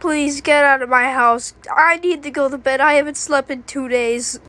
please get out of my house. I need to go to bed. I haven't slept in 2 days.